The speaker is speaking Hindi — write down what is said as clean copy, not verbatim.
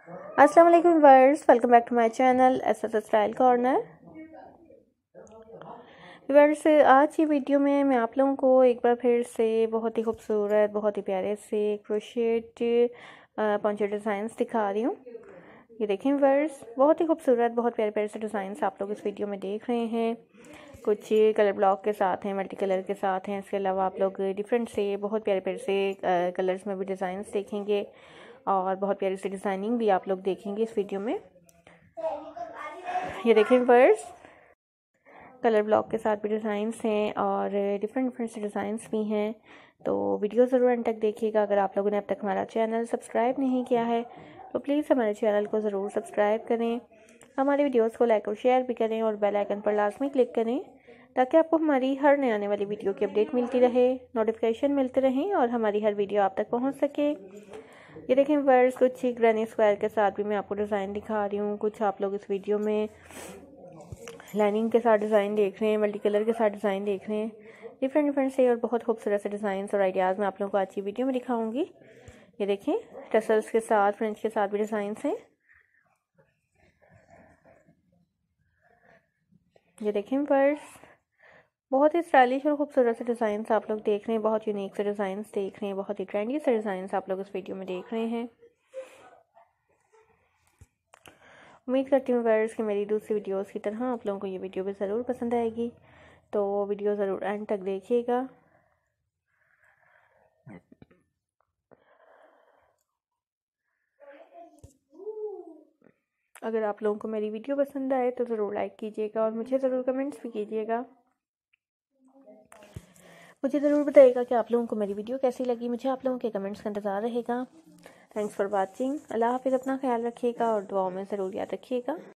अस्सलाम वालेकुम viewers, welcome back to my channel SS style corner. Viewers, आज की वीडियो में मैं आप लोगों को एक बार फिर से बहुत ही खूबसूरत, बहुत ही प्यारे से क्रोशेट पोंचो डिज़ाइंस दिखा रही हूँ। ये देखें व्यूअर्स, बहुत ही खूबसूरत, बहुत प्यारे प्यारे से डिज़ाइंस आप लोग इस वीडियो में देख रहे हैं। कुछ कलर ब्लॉक के साथ हैं, मल्टी कलर के साथ हैं। इसके अलावा आप लोग डिफरेंट से बहुत प्यारे प्यारे से कलर्स में भी डिज़ाइंस देखेंगे और बहुत प्यारी सी डिज़ाइनिंग भी आप लोग देखेंगे इस वीडियो में। ये देखें व्यूअर्स, कलर ब्लॉक के साथ भी डिज़ाइंस हैं और डिफरेंट डिफरेंट से डिज़ाइंस भी हैं। तो वीडियो ज़रूर एंड तक देखिएगा। अगर आप लोगों ने अब तक हमारा चैनल सब्सक्राइब नहीं किया है तो प्लीज़ हमारे चैनल को ज़रूर सब्सक्राइब करें, हमारे वीडियोस को लाइक और शेयर भी करें और बेल आइकन पर लाजमी क्लिक करें ताकि आपको हमारी हर नए आने वाली वीडियो की अपडेट मिलती रहे, नोटिफिकेशन मिलते रहें और हमारी हर वीडियो आप तक पहुँच सके। ये देखें व्यूअर्स, कुछ ग्रैनी स्क्वायर के साथ भी मैं आपको डिज़ाइन दिखा रही हूँ। कुछ आप लोग इस वीडियो में लाइनिंग के साथ डिज़ाइन देख रहे हैं, मल्टी कलर के साथ डिज़ाइन देख रहे हैं। डिफरेंट डिफरेंट से और बहुत खूबसूरत से डिज़ाइंस और आइडियाज़ मैं आप लोगों को आज की वीडियो में दिखाऊंगी। ये देखें, टसल्स के साथ, फ्रेंच के साथ भी डिज़ाइंस हैं। ये देखें व्यूअर्स, बहुत ही स्टाइलिश और खूबसूरत से डिज़ाइंस आप लोग देख रहे हैं, बहुत यूनिक से डिज़ाइंस देख रहे हैं, बहुत ही ट्रेंडी से डिज़ाइंस आप लोग इस वीडियो में देख रहे हैं। उम्मीद करती हूँ व्यूअर्स कि मेरी दूसरी वीडियोस की तरह आप लोगों को ये वीडियो भी ज़रूर पसंद आएगी, तो वीडियो ज़रूर एंड तक देखिएगा। अगर आप लोगों को मेरी वीडियो पसंद आए तो ज़रूर लाइक कीजिएगा और मुझे ज़रूर कमेंट्स भी कीजिएगा। मुझे ज़रूर बताइएगा कि आप लोगों को मेरी वीडियो कैसी लगी। मुझे आप लोगों के कमेंट्स का इंतज़ार रहेगा। Thanks for watching. अल्लाह हाफिज़। अपना ख्याल रखिएगा और दुआओं में ज़रूर याद रखिएगा।